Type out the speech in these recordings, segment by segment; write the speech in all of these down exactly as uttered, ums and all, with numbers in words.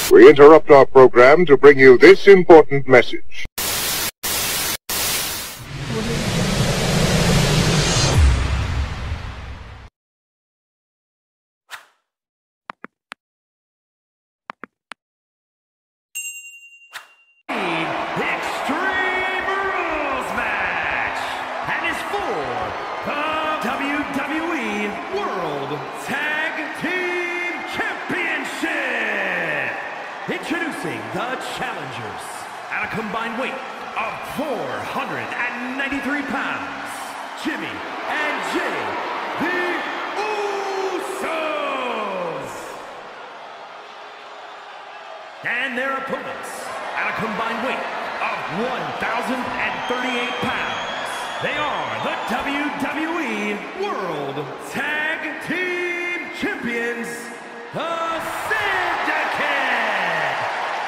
We interrupt our program to bring you this important message. Extreme Rules match, and is for the W W E World Tag Team Championship. Introducing the challengers at a combined weight of four hundred ninety-three pounds, Jimmy and Jay, the Usos. And their opponents at a combined weight of one thousand thirty-eight pounds. They are the W W E World Tag Team Champions, the Syndicate.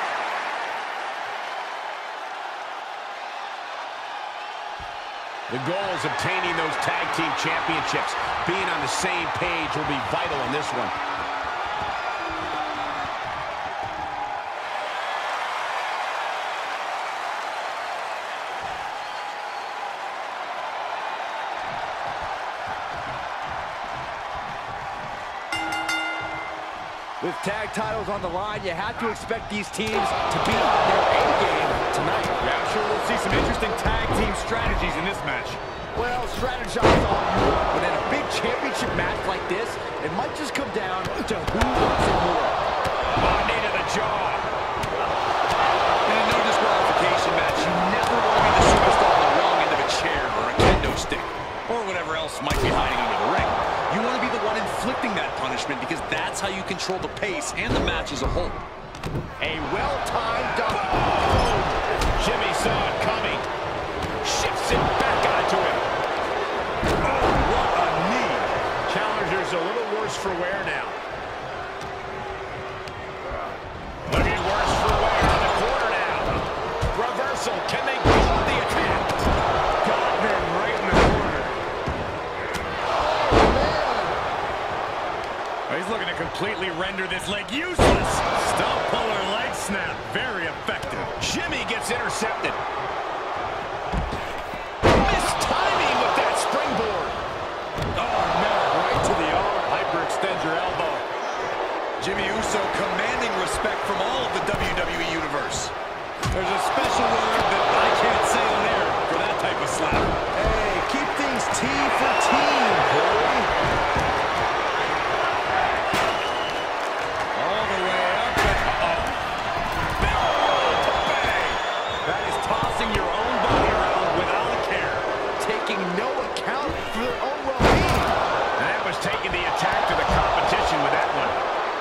The goal is obtaining those tag team championships. Being on the same page will be vital in this one. With tag titles on the line, you have to expect these teams to be on their A game tonight. Yeah, I'm sure we'll see some interesting tag team strategies in this match. Well, strategize all you want, but in a big championship match like this, it might just come down to who wants it more. Oh, knee to the jaw. In a no disqualification match, you never want to be the superstar on the wrong end of a chair or a kendo stick, or whatever else might be hiding under the ring. You want to be the one inflicting that punishment because that's how you control the pace and the match as a whole. A well-timed double. Oh, Jimmy saw it coming. Shifts it back onto him. Oh, what a knee. Challenger's a little worse for wear now. Looking worse for wear in the corner now. Reversal. Can they keep up the attack? Got them right in the corner. He's looking to completely render this leg useless. Stump puller leg snap. Very effective. Jimmy gets intercepted. Missed timing with that springboard. Oh, no. Right to the arm. Hyperextend your elbow. Jimmy Uso commanding respect from all of the W W E Universe. There's a special word that I can't say on air for that type of slap. Hey, keep things T for team, Corey. All the way up and uh-oh. That is tossing your own body around without a care. Taking no account for their own well-being. And that was taking the attack to the competition with that one.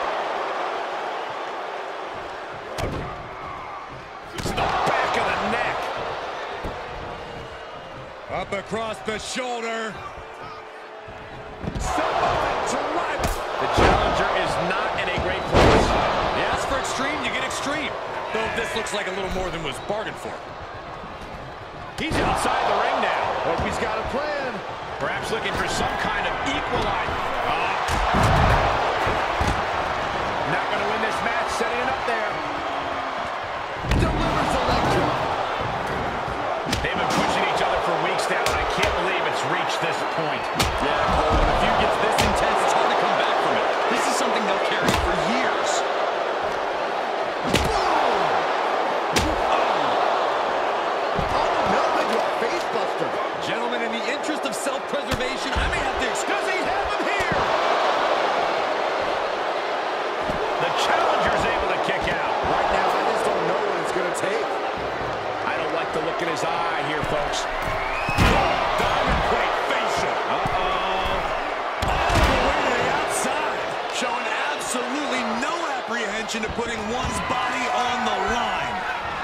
It's the back of the neck. Up across the shoulder. The challenger is not in a great place. You ask for extreme, you get extreme. Though this looks like a little more than was bargained for. He's inside the ring now. Hope he's got a plan. Perhaps looking for some kind of equalizer. Uh, not going to win this match, setting it up there. Delivers the leg drop. They've been pushing each other for weeks now, and I can't believe it's reached this point. Yeah, Cole, when a feud gets this intense, it's hard to come back from it. This is something they'll carry for years. Gentlemen, in the interest of self-preservation, I may have to excuse he have him here. The challenger's able to kick out. Right now, I just don't know what it's going to take. I don't like the look in his eye here, folks. Diamond plate facial. Uh-oh. All the way to the outside. Showing absolutely no apprehension to putting one's body on the line.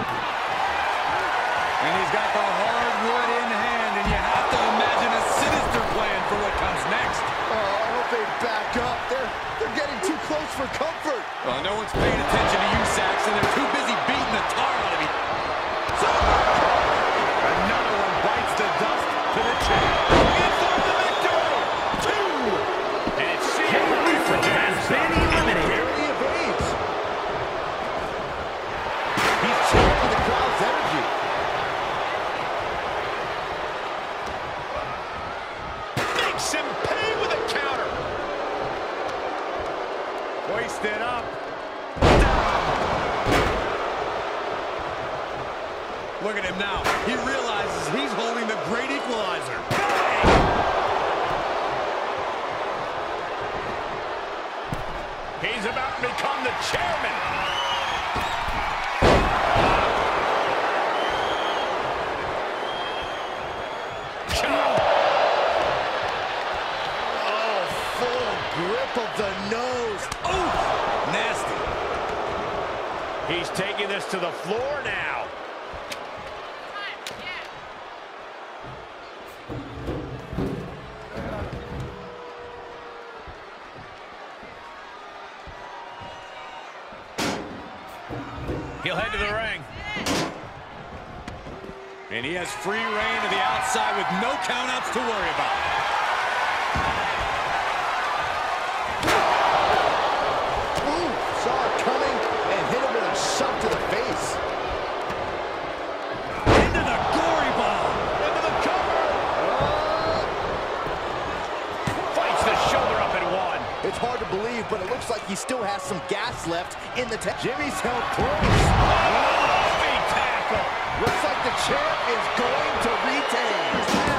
And he's got the hardwood in hand, and you have to imagine a sinister plan for what comes next. Oh, I hope they back up. They're, they're getting too close for comfort. Well, no one's paying attention to you, Saxton. They're too busy beating the tar out of you. Another one bites the dust to the chin. In for the victory. Two. And it's Jimmy Uso has been eliminated. Barely evades. Hoisted up. Look at him now. He realizes he's holding the great equalizer. He's about to become the chairman. Oh, full grip of the nose. Oh, nasty. He's taking this to the floor now. He'll head to the ring. And he has free reign to the outside with no countouts to worry about. Ooh, saw it coming and hit him with a shot to the face. Into the gory bomb. Into the cover. Fights the shoulder up and one. It's hard to believe, but it looks like he still has some gas left in the tank. Jimmy's held close. Big tackle. Looks like the champ is going to retain.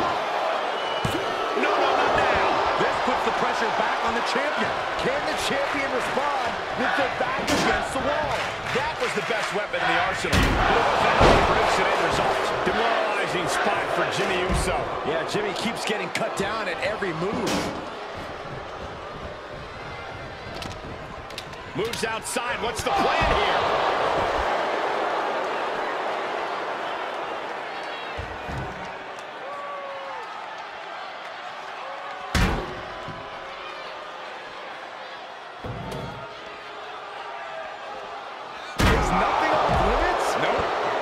No, no, not now. This puts the pressure back on the champion. Can the champion respond with their back against the wall? That was the best weapon in the arsenal. But it wasn't enough to produce today's result. Demoralizing spot for Jimmy Uso. Yeah, Jimmy keeps getting cut down at every move. Moves outside. What's the plan here? Is nothing off limits? Nope.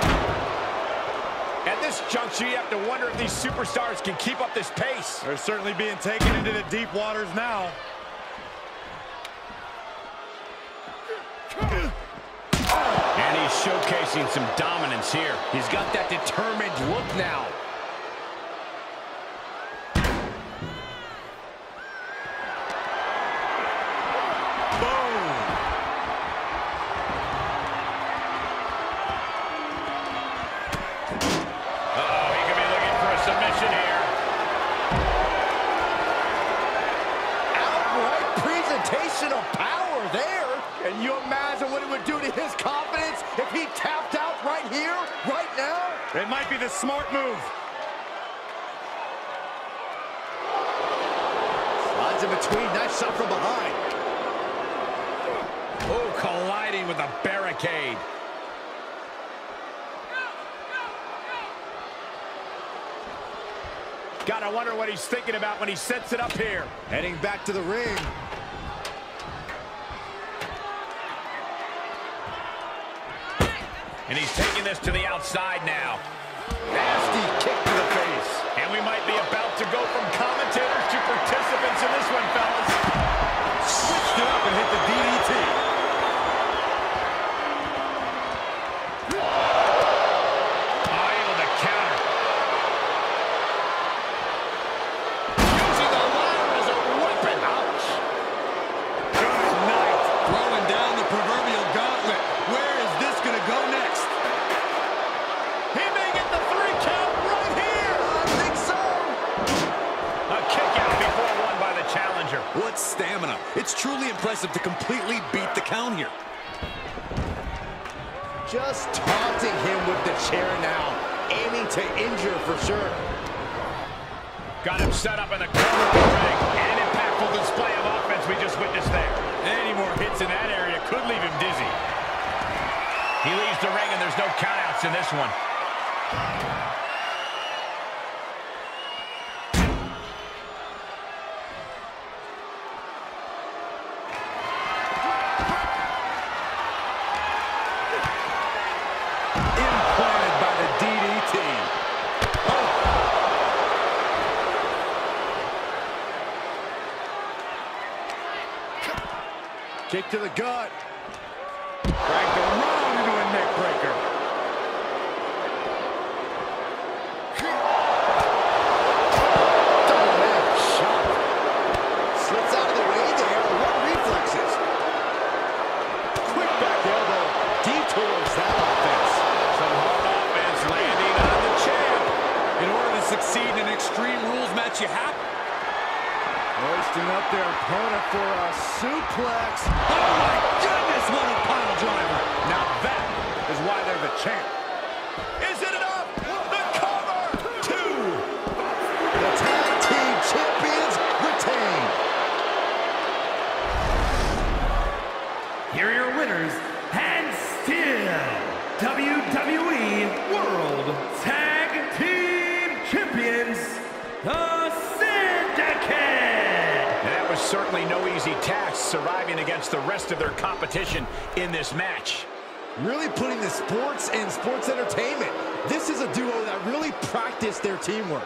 At this juncture, you have to wonder if these superstars can keep up this pace. They're certainly being taken into the deep waters now. And he's showcasing some dominance here. He's got that determined look now. Uh-oh, he could be looking for a submission here. Outright presentation of power there. Can you imagine what it would do to his confidence if he tapped out right here, right now? It might be the smart move. Slides in between, nice shot from behind. Oh, colliding with a barricade. Gotta wonder what he's thinking about when he sets it up here. Heading back to the ring. And he's taking this to the outside now. Nasty kick to the face. And we might be about to go from commentators to participants in this one, fellas. Switched it up and hit the D D T. Oh, able to counter. Using the ladder as a weapon. Ouch. Good night. Throwing down the proverbial gauntlet. Where is this going to go next? He may get the three count right here. I think so. A kick out before one by the challenger. What stamina. It's truly impressive to completely beat the count here. Just taunting him with the chair now. Aiming to injure for sure. Got him set up in the corner of the ring. And an impactful display of offense we just witnessed there. Any more hits in that area could leave him dizzy. He leaves the ring and there's no countouts in this one. Implanted by the D D T. Kick to the gut. Dragged around into a neck breaker. Double leg shot. Slips out of the way there. What reflexes? makes you happy. Hoisting up their opponent for a suplex. Oh my goodness, what a pile driver. Now that is why they're the champ. Is it enough? The cover! Two! The tag team champions retain. Here are your winners, and still W W E World Tag Team Champions, the Syndicate! That was certainly no easy task, surviving against the rest of their competition in this match. Really putting the sports and sports entertainment. This is a duo that really practiced their teamwork.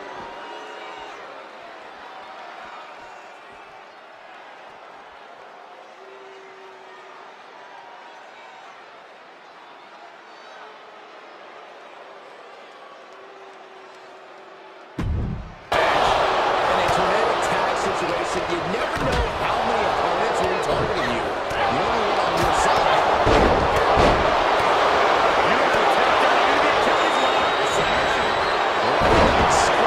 You never know how many opponents will be targeting you. The only one on your side. You have to take down the Achilles lock.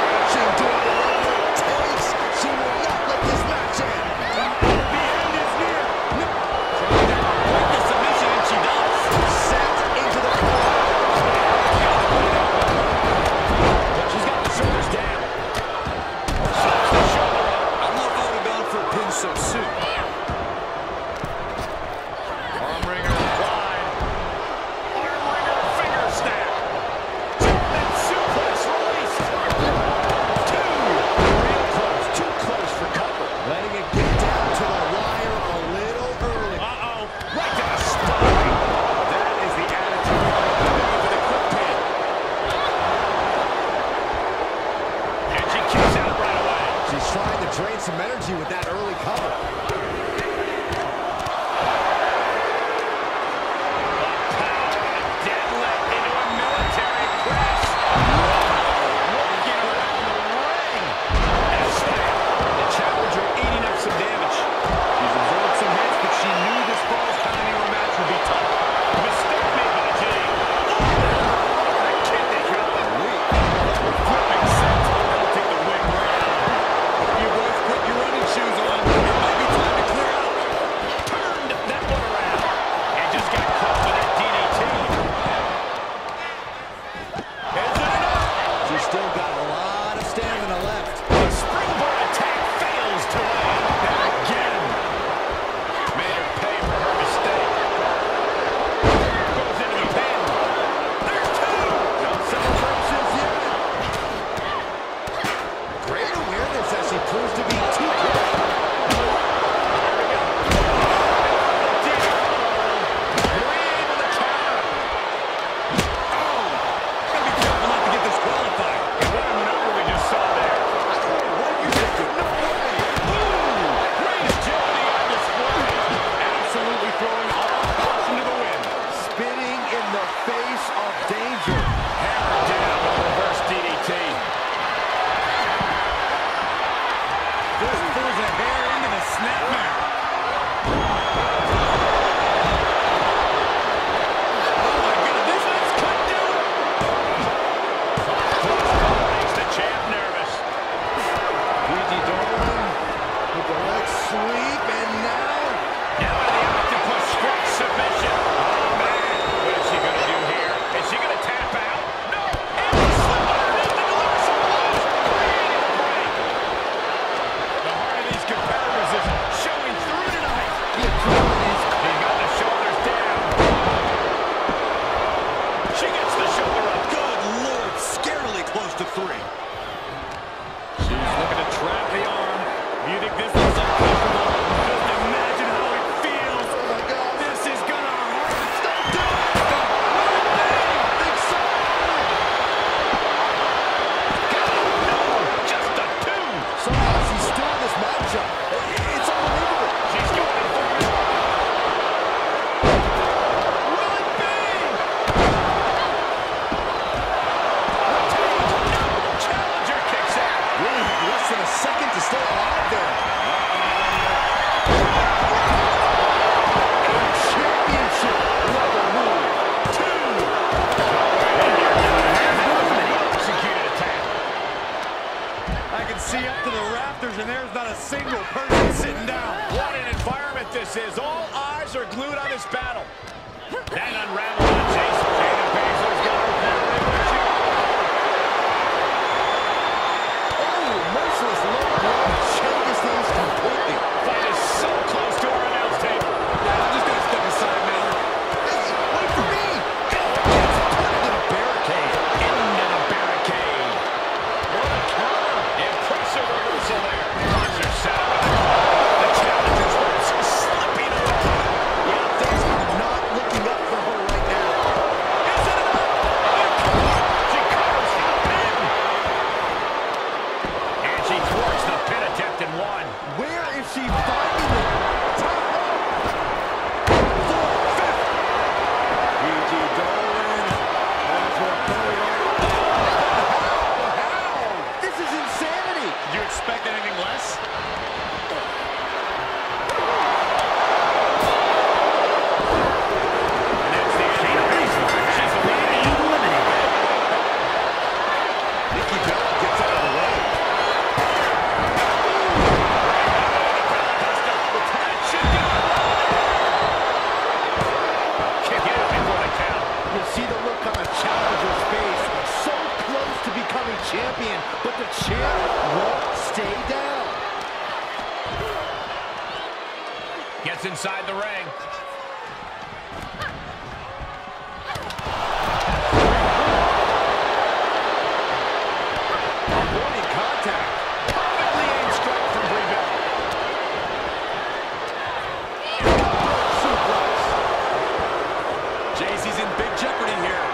this is. All eyes are glued on this battle. That unraveled on Jason. Shayna Baszler's got her cornered in where she Oh, merciless low blow changes things completely. Fight is so close to our announce table. Yeah, I'm just going to step aside, man. Hey, wait for me. Gets put into the barricade. Into the barricade. What a counter. Impressive reversal there. Baszler set up with the corner. The challenger's ropes slipping away. Yeah, things are not looking up for her right now. Is it enough? She covers the pin. And she thwarts the pin attempt in one. Where is she finding the top rope? Four, fifth. G G Dolan. That's what How? This is insanity. Did you expect anything less? And that's the end of Baszler. She's eliminated. Nikki Bella gets out of the way. Kick out before the count. You see the look on the challenger's face. So close to becoming champion, but the champ won't stay down. Gets inside the ring. Avoiding contact. Perfectly aimed strike from Brie Bella. Suplex. J C's in big jeopardy here.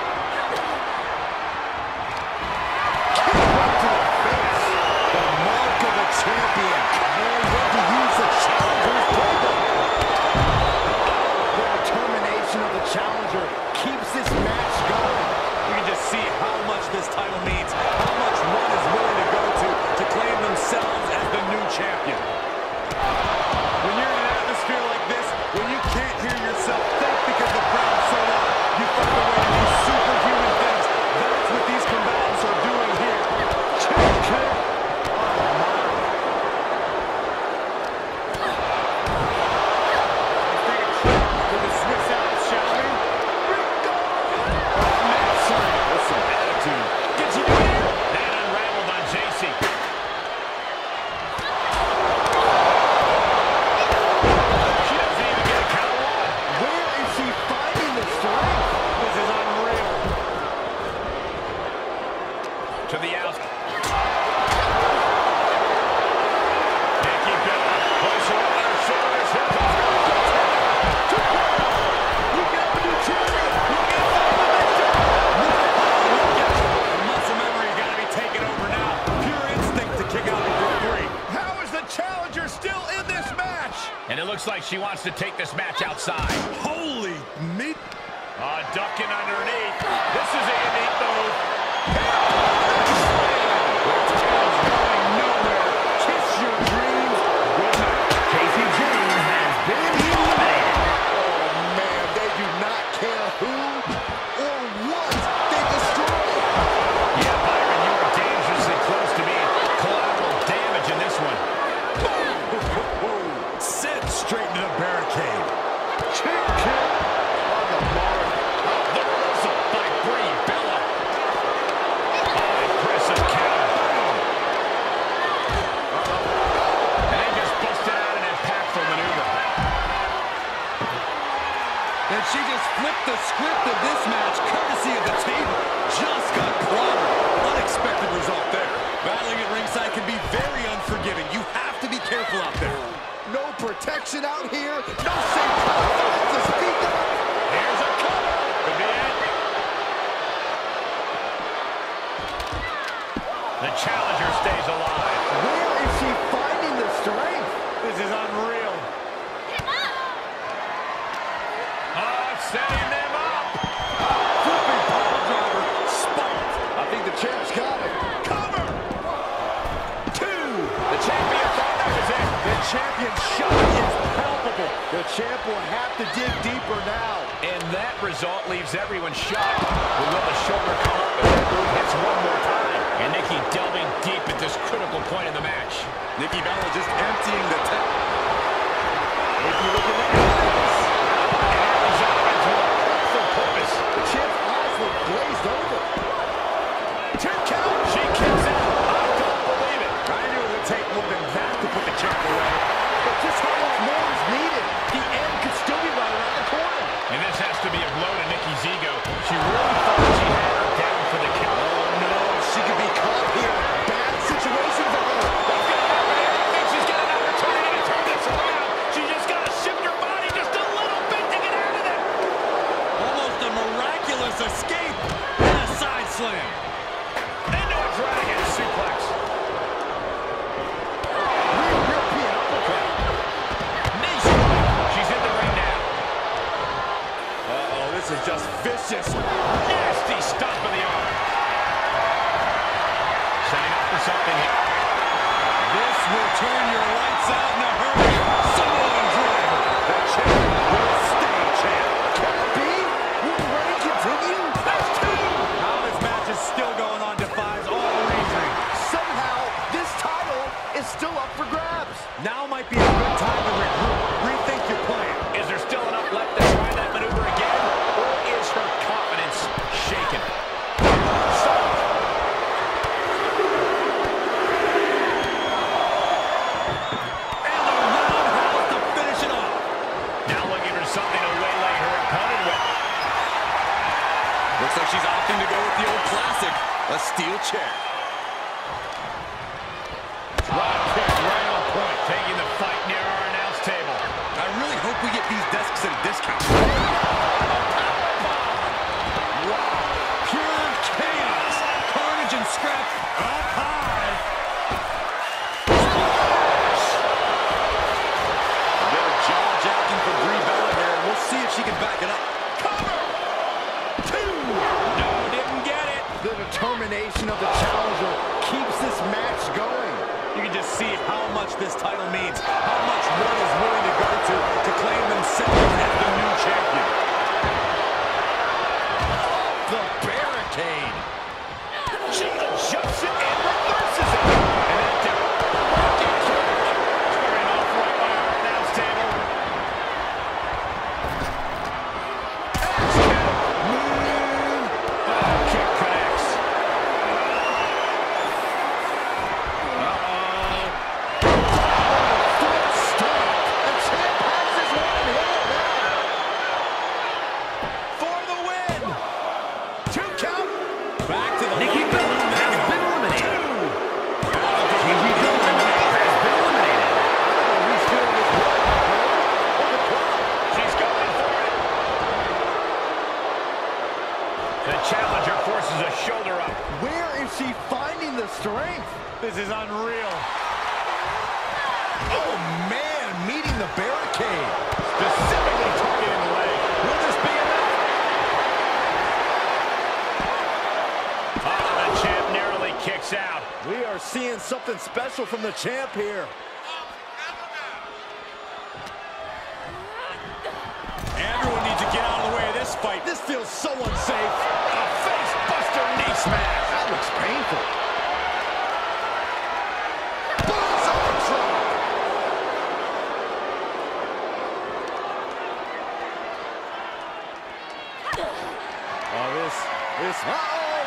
Kick right to the face. The mark of a champion. And when to use the challenger's playbook. The determination of the challenger keeps this match going. You can just see how much this title means, how much one is willing to go to to claim themselves as the new champion. When you're in an atmosphere like this, when you can't hear yourself think because the crowd's so loud, you find a way to do superhuman things. That's what these combatants are doing here. Kick, kick. Let's take a trip to the Swiss Alps, shall we? With some attitude. Did she do it? That unraveled on J C. She doesn't even get a count one. Where is she finding the strength? This is unreal. To the out. Nikki Bella puts her on her shoulders. Here comes the We got the new champion. The muscle memory's got to be taken over now. Pure instinct to kick out before three. How is the challenger still in this match? And it looks like she wants to take this match outside. Holy meat. Uh, ducking underneath. This is a unique move. Going nowhere. Kiss your dreams. Good night. Casey James has been eliminated. Oh, man, they do not care who or what they destroy. Yeah, Byron, you were dangerously close to being collateral damage in this one. Sent straight into the barricade. Kick, kick. On the mark. The reversal by Brie Bella. Oh, impressive counter. And then just busted out an impactful maneuver. And she just flipped the script of this match, courtesy of the table. Just got clobbered. Unexpected result there. Battling at ringside can be very unforgiving. You have to be careful out there. No protection out here. No safe confidence to speak of. Here's a cover. Could be it. The challenger stays alive. Where is she finding the strength? This is unreal. Oh, setting them up. Flipping power driver. Spiked. I think the champ's got it. Cover. Two. The champion thought that was it. The champion's shot is palpable. The champ will have to dig deeper now. And that result leaves everyone shocked. But will the shoulder come up if that move hits one more time? And Nikki delving deep at this critical point in the match. Nikki Bella just emptying the tank. They you look at that. And Aaron's up into a powerful purpose. The champ's eyes look glazed over. Two count. She kicks out. I don't believe it. I knew it would take more than that to put the champ away. But just how much more is needed? The end could still be right around the corner. And this has to be a blow to Nikki's ego. She really thought she had her down for the count. Oh, no. She could be caught here. Bad situation for her. What's going to happen here? I think she's got an opportunity to turn this around. She just got to shift her body just a little bit to get out of there. Almost a miraculous escape and a side slam. Into a dragon suplex. Real European uppercut. Nationwide. She's in the ring now. Uh-oh, this is just vicious. Nasty stomp of the arm. Setting up for something here. This will turn your lights out in a hurry. Samoan driver. The champ will stay champ. Can it be? Will the reign continue? That's two. How this match is still going on defies all reasoning. Somehow, this title is still up for grabs. Now might be a good time to regroup. Rethink your plan. Is there still enough left to try that maneuver again? Or is her confidence shaken? Stop. And the roundhouse to finish it off. Now looking for something to waylay her opponent with. Looks like she's opting to go with the old classic, a steel chair. Drop kick right on point, taking the fight near our announce table. I really hope we get these desks at a discount. Wow. Pure chaos. Carnage and scrap up high. A bit of jaw-jacking from Brie Bella here, and we'll see if she can back it up. Cover. Two. No, didn't get it. The determination of the challenger keeps this match going. You can just see how much this title means, how much one is willing to go to to claim themselves as the new champion. The barricade. She adjusts it and reverses it. And that did it. Starting off right by our announce table. Axe kick. Oh, kick connects. Uh-oh. Foot stomp. The champ has his one hit now. For the win. Two count. Back to the Nikki locker Bella room has now. been eliminated. Nikki Bella has been eliminated. He's feeling his blood on the clock. She's going for it. The challenger forces a shoulder up. Where is she finding the strength? This is unreal. Oh, man, meeting the barricade. Specifically targeting the leg. Will this be enough? Oh, the champ narrowly kicks out. We are seeing something special from the champ here. Everyone needs to get out of the way of this fight. This feels so unsafe. A face buster knee smash. That looks painful. Bullseye drop. Oh, this, this, uh-oh.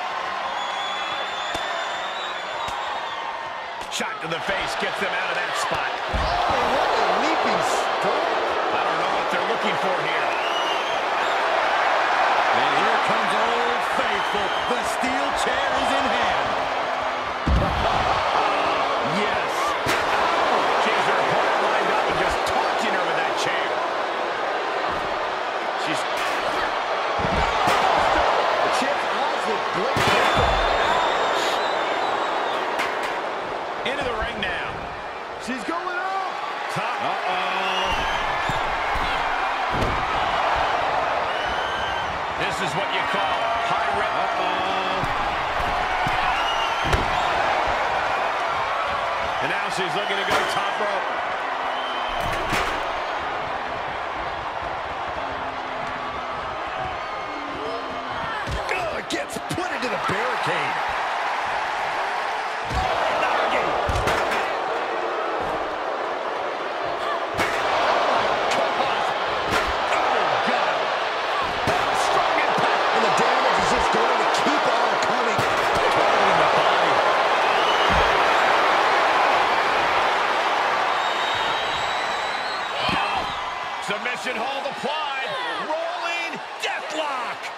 Shot to the face gets them out of that spot. Oh, what a leaping stomp. I don't know what they're looking for here. And here comes Old Faithful. The steel chair is in hand. Yes. She's her opponent lined up and just taunting her with that chair. She's... The champ's eyes look glazed over. Into the ring now. She's going up. Top. Uh-oh. This is what you call high rep. Uh-oh. And now she's looking to go top rope. Ugh, gets put into the barricade.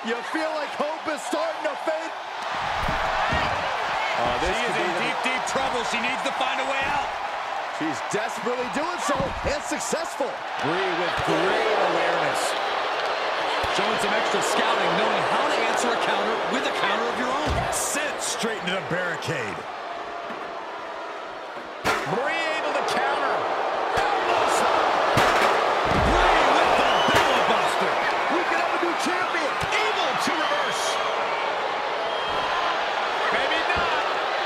You feel like hope is starting to fade. Oh, this she is in deep, deep trouble. She needs to find a way out. She's desperately doing so, and successful. Brie with great awareness. Showing some extra scouting, knowing how to answer a counter with a counter of your own. Sent straight into the barricade. Brie able to counter. Brie with the Bella Buster. We can have a new champion. Able to reverse. Maybe not.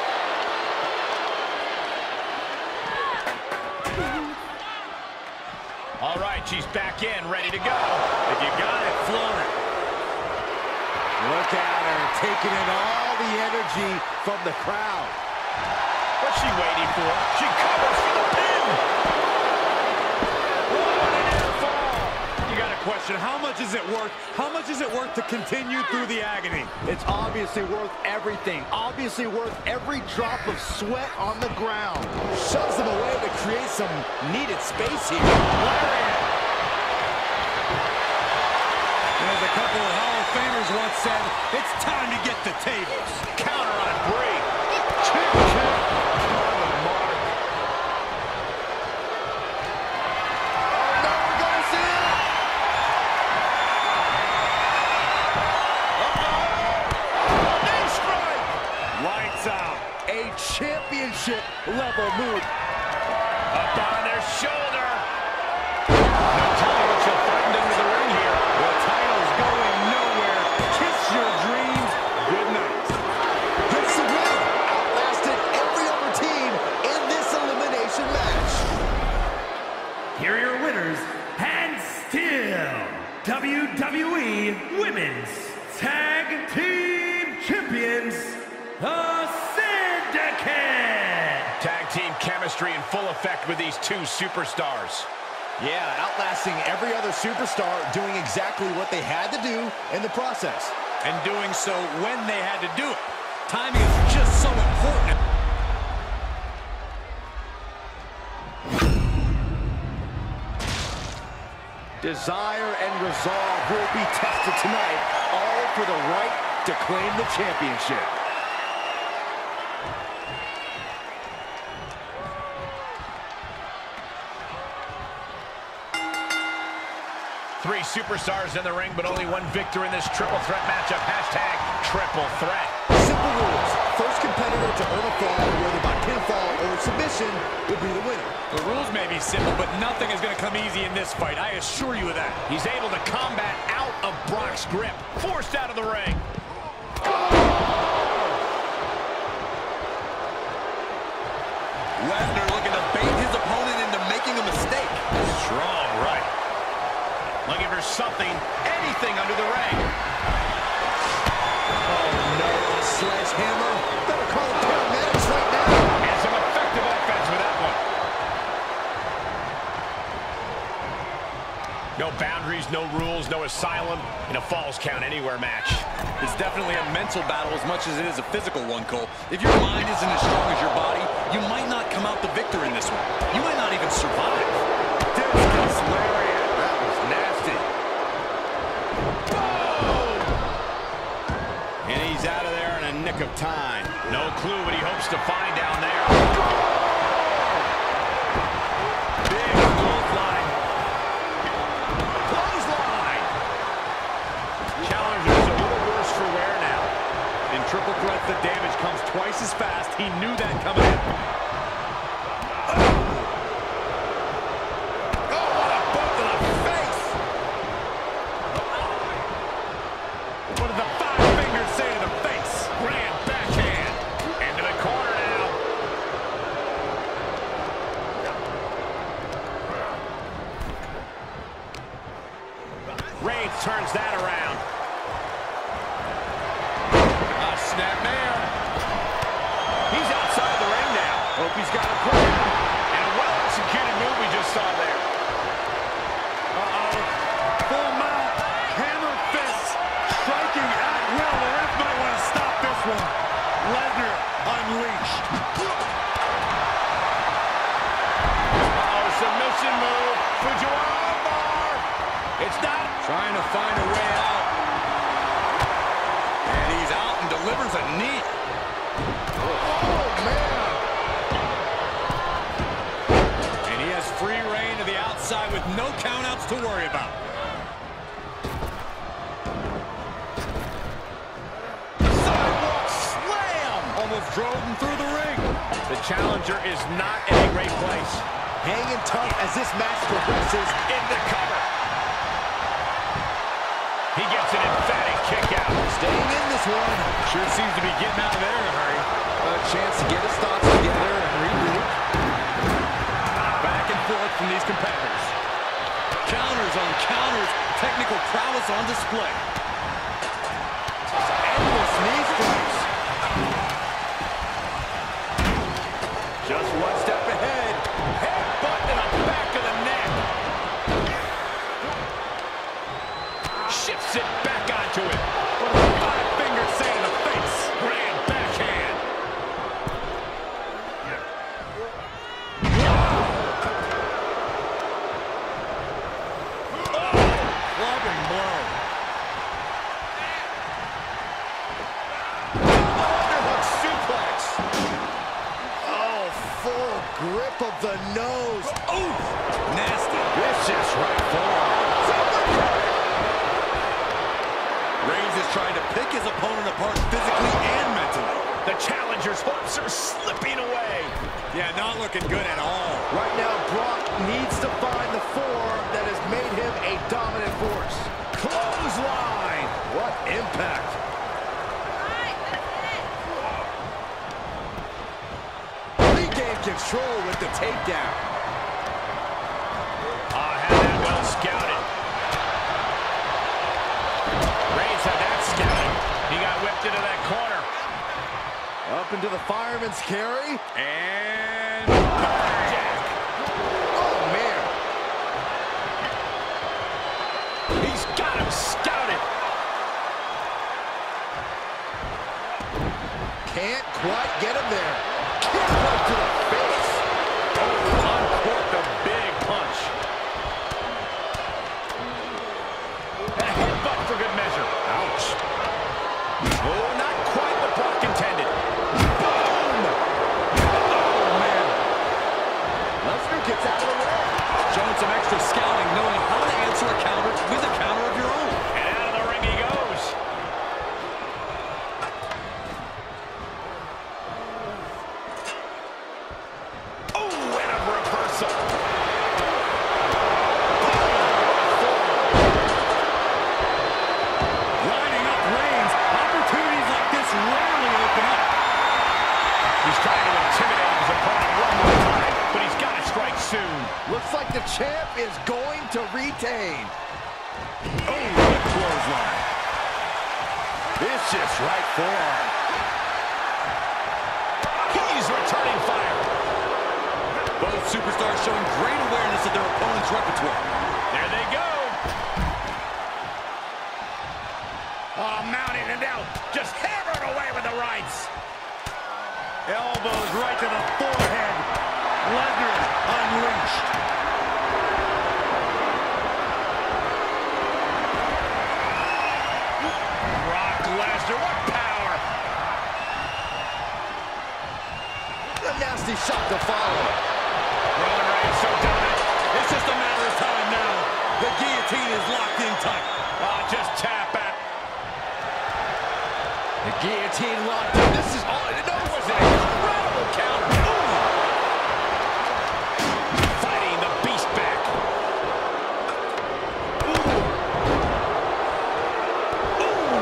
All right, she's back in, ready to go. If you got it, float it. Look at her, taking in all the energy from the crowd. What's she waiting for? She covers for the pin. What an air fall. You got a question. How much is it worth? How much is it worth to continue through the agony? It's obviously worth everything. Obviously worth every drop of sweat on the ground. Shoves them away to create some needed space here. Lariat. As a couple of Hall of Famers once said, it's time to get the tables. Counter on Brie. Chip, chip. On the mark. Oh, no, we're going to see it. Uh-oh. Knee strike. Lights out. A championship level move. Up on their shoulder. No telling what she'll threaten into the ring here. The title's going nowhere. Kiss your dreams. Good night. Gets the win. Outlasted every other team in this elimination match. Here are your winners, and still W W E Women's Tag Team Champions, the Syndicate! Tag team chemistry in full effect with these two superstars. Yeah, outlasting every other superstar, doing exactly what they had to do in the process. And doing so when they had to do it. Timing is just so important. Desire and resolve will be tested tonight, all for the right to claim the championship. Three superstars in the ring, but only one victor in this triple threat matchup. Hashtag triple threat. Simple rules. First competitor to earn a fall, whether by pinfall or submission, will be the winner. The rules may be simple, but nothing is going to come easy in this fight. I assure you of that. He's able to combat out of Brock's grip. Forced out of the ring. Lesnar looking to bait his opponent into making a mistake. Strong right. Looking for something, anything under the ring. Oh, no. Sledgehammer. Better call the paramedics right now. And some effective offense with that one. No boundaries, no rules, no asylum in a Falls Count Anywhere match. It's definitely a mental battle as much as it is a physical one, Cole. If your mind isn't as strong as your body, you might not come out the victor in this one. You might not even survive. Discus lariat. That was nasty. Boom! And he's out of there in a nick of time. No clue what he hopes to find down there. Big clothesline. Clothesline! Challenger's a little worse for wear now. In triple threat, the damage comes twice as fast. He knew that coming in. What did the five fingers say to the face? Grand backhand. Into the corner now. Reigns turns that around. A snapmare. He's outside the ring now. Hope he's got a plan. And a well-executed move we just saw there. Uh-oh. Full mount. Hammer fists. Striking at will. The ref might want to stop this one. Lesnar unleashed. Uh-oh, submission move. Fujiwara bar. It's not. Trying to find a way out. And he's out and delivers a knee. Oh, man. And he has free reign to the outside with no countouts to worry about. Sidewalk slam! Almost drove him through the ring. The challenger is not in a great place. Hanging tough as this match progresses. In the cover. He gets an emphatic kick out. Staying in this one. Sure seems to be getting out of there in a hurry. A chance to get his thoughts together and regroup. Back and forth from these competitors. Counters on counters. Technical prowess on display. Endless knee strikes. Just one step ahead. Headbutt to the back of the neck. Shifts it back onto it. Five fingers say in the face. Grand backhand. Clubbing blow. Underhook suplex. Oh, full grip of the nose. Ooh, nasty. Vicious right forearm. Reigns is trying to pick his opponent apart physically and mentally. The challenger's hopes are slipping away. Yeah, not looking good at all. Right now, Brock needs to find the form that has made him a dominant force. Clothesline. What impact. Regain control with the takedown. Ah, had that well scouted. Reigns had that scouted. He got whipped into that corner. Up into the fireman's carry. And Jack. Oh, man. He's got him scouted. Can't quite get him there. Kick right to the face. Oh, uncorked a big punch. A headbutt for good measure. Ouch. Oh, not quite what Brock intended. Boom! Oh, man. Lesnar gets out of the way. showing some extra scouting, knowing how to answer a counter with a counter of your own. And out of the ring he goes. Oh, and a reversal. Lining up Reigns. Opportunities like this rarely open up. He's trying to intimidate his opponent one more time, but he's got to strike soon. Looks like the champ is going to retain. Oh, what clothesline. Vicious right forearm. He's returning fire. Both superstars showing great awareness of their opponent's repertoire. There they go. Oh, mounting it out. Just hammering away with the rights. Elbows right to the forehead. Lesnar unleashed. Brock Lesnar, what power. A nasty shot to follow. Roman Reigns so dominant. It's just a matter of time now. The guillotine is locked in tight. Oh, just tap out. The guillotine locked in. This is all. That was an incredible counter. Ooh. Fighting the beast back. Ooh. Ooh.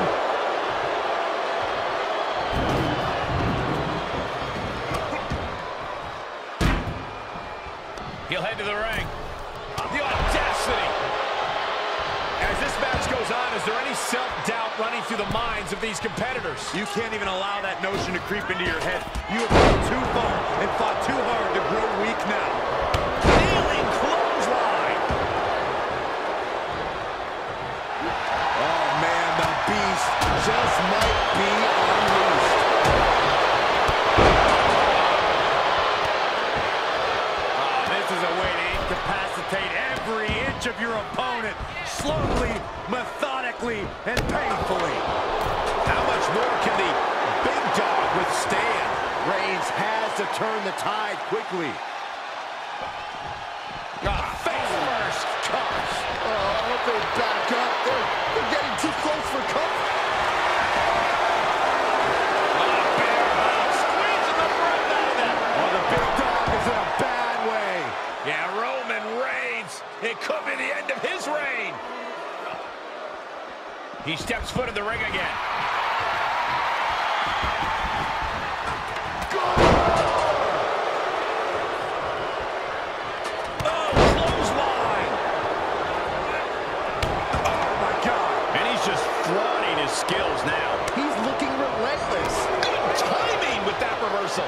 He'll head to the ring. The audacity. As this match goes on, is there any self-doubt running through the minds of these competitors? You can't even allow that notion to creep into your head. You have gone too far and fought too hard to grow weak now. Kneeling clothesline. Oh, man, the beast just might be unleashed. Oh, this is a way to incapacitate every inch of your opponent, slowly, methodically, and painfully. How much more can the big dog withstand? Reigns has to turn the tide quickly. Ah, face first. Gosh. Oh, I hope they back up. They're, they're getting too close for comfort. Squeezing the breath out of them. Oh, the big dog is in a bad way. Yeah, Roman Reigns. It could be the end of his reign. He steps foot in the ring again. Oh, clothesline. Oh, my God. And he's just flaunting his skills now. He's looking relentless. Good timing with that reversal.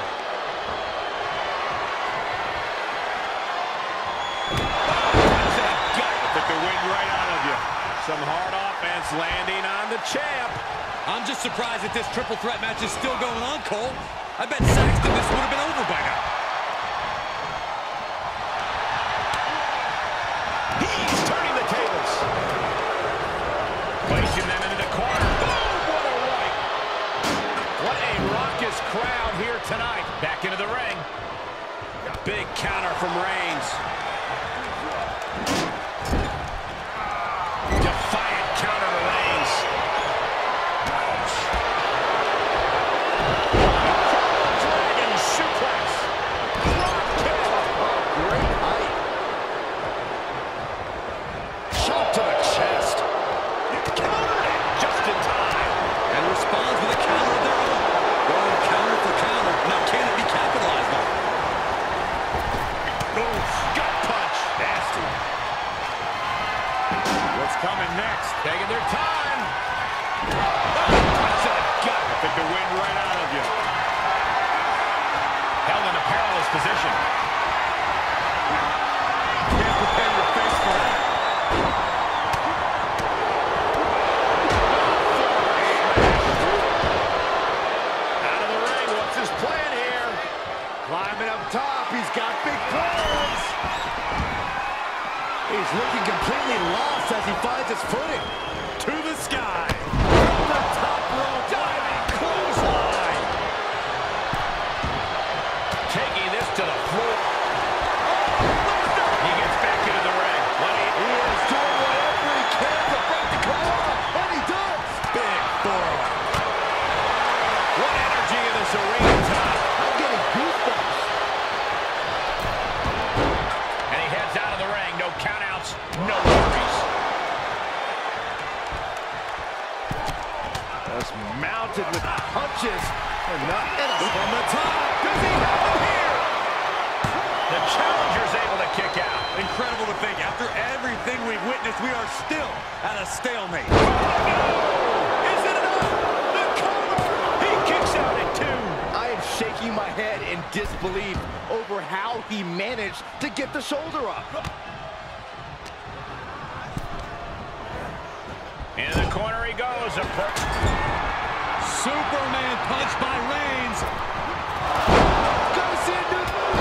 Took the wind right out of you. Some hard offense landing on the champ. I'm just surprised that this triple threat match is still going on, Cole. I bet Saxton this would have been over by now. He's turning the tables. Placing them into the corner. Boom! What a right. What a raucous crowd here tonight. Back into the ring. Big counter from Reigns. Defiant counter to Reigns. Dragon suplex. Drop kick. Great height. Shot to the chest. Countered it just in time. And responds with a counter of their own. Going counter for counter. Now can it be capitalized on? Oof, gut punch. Nasty. What's coming next? Taking their time. Oh, punch to the gut. Took the wind right out of you. Held in a perilous position. Can't prepare your face for that. Out of the ring. What's his plan here? Climbing up top. He's got big plans. He's looking completely lost as he finds his footing. To the sky. From the top rope. Diving clothesline. Taking this to the floor. He gets back into the ring. What he, He is doing whatever he can to break the cover, and he does. big forearm. What energy in this arena tonight. I'm getting goosebumps. And he heads out of the ring. No countouts, no worries. Just mounted with punches. And not and from the top. Does he have it here? The challenger's able to kick out. Incredible to think. After everything we've witnessed, we are still at a stalemate. Is it enough? The cover. He kicks out at two. I am shaking my head in disbelief over how he managed to get the shoulder up. In the corner he goes. A per Superman punch by Reigns. Goes into...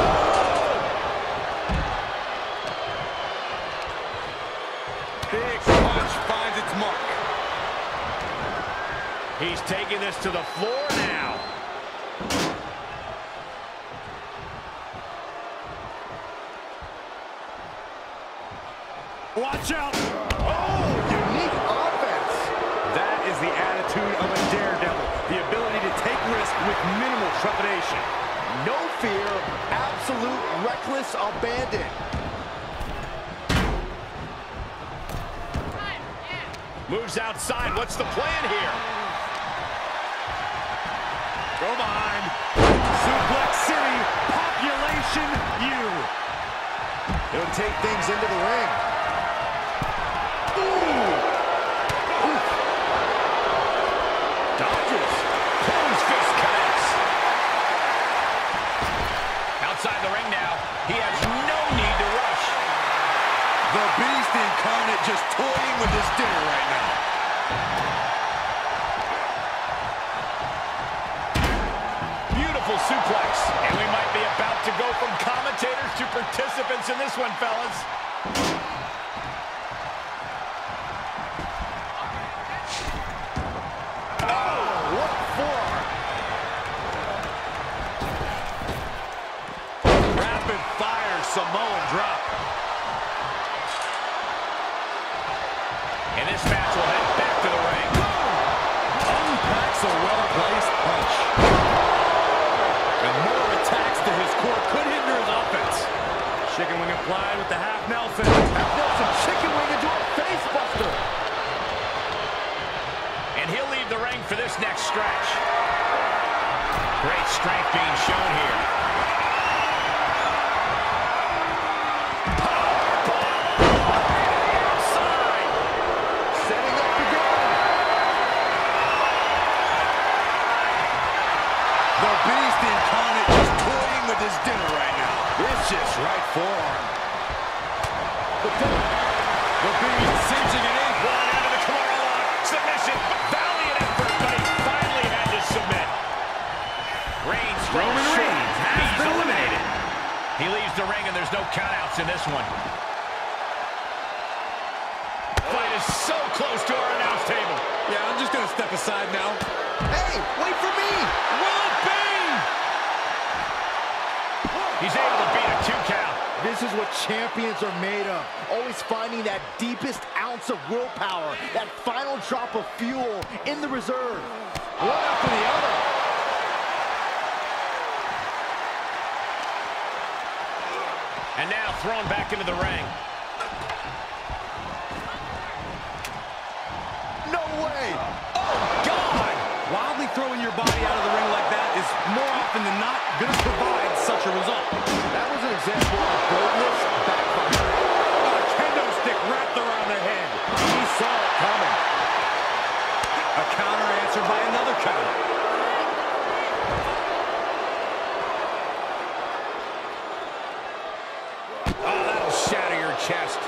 Big punch finds its mark. He's taking this to the floor now. Watch out. Oh, unique offense. That is the attitude of a daredevil. The ability to take risks with minimal trepidation. No fear, absolute reckless abandon. Moves outside. What's the plan here? Go behind. Suplex City. Population U. He'll take things into the ring. Ooh. Ooh. Dodges. Close fist connects. Outside the ring now. He has no need to rush. The Beast incarnate just toying with his dinner right now. Beautiful suplex. And we might be about to go from commentators to participants in this one, fellas. Oh, what That's a well-placed punch. And more attacks to his core could hinder his offense. Chicken wing applied with the half Nelson. Half Nelson chicken wing into a face buster. And he'll leave the ring for this next stretch. Great strength being shown here. Vicious right forearm. The, the Beast cinching it in. One out of the Kimura lock. Submission. Valiant effort, but he finally had to submit. Reigns. Roman Reigns has been eliminated. He leaves the ring, and there's no countouts in this one. Fight is so close to our announce table. Yeah, I'm just going to step aside now. Hey, wait for me. Will it be? He's able to beat a two count. This is what champions are made of. Always finding that deepest ounce of willpower, that final drop of fuel in the reserve. One after the other. And now thrown back into the ring. No way. Oh, God! Wildly throwing your body out of the ring like that is more often than not going to provide such a result. That was an example of boldness backfire. A kendo stick wrapped around the head. He saw it coming. A counter answered by another counter. Oh, that'll shatter your chest.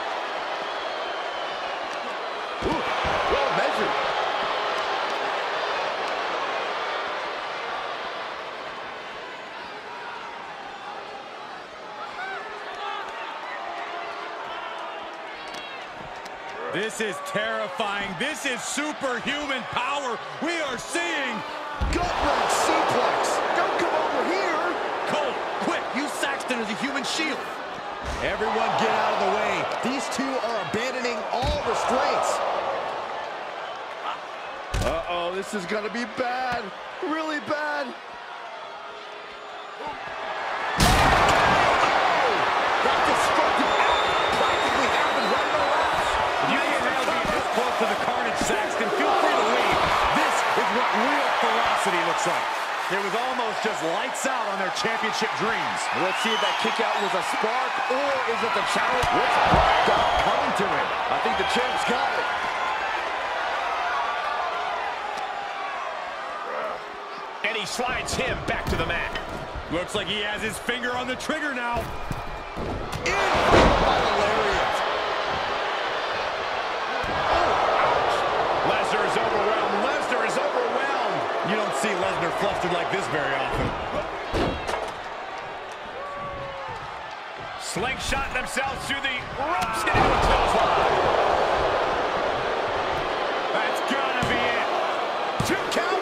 Ooh, well measured. This is terrifying. This is superhuman power we are seeing. Gut-wrench suplex. Don't come over here. Cole, quick, use Saxton as a human shield. Everyone get out of the way. These two are abandoning all restraints. Uh-oh, this is gonna be bad. Really bad. That destructive act practically happened right in the last. You ain't able to be this close to the carnage, Saxton. Feel free to leave. This is what real ferocity looks like. It was almost just lights out on their championship dreams. Let's see if that kick out was a spark, or is it the challenge? What's Black Dog coming to him? I think the champ's got it. And he slides him back to the mat. Looks like he has his finger on the trigger now. In by the lariat. Lesnar is overwhelmed. Lesnar is overwhelmed. You don't see Lesnar flustered like this very often. Slingshot themselves through the ropes into a clothesline. That's gotta be it. Two count.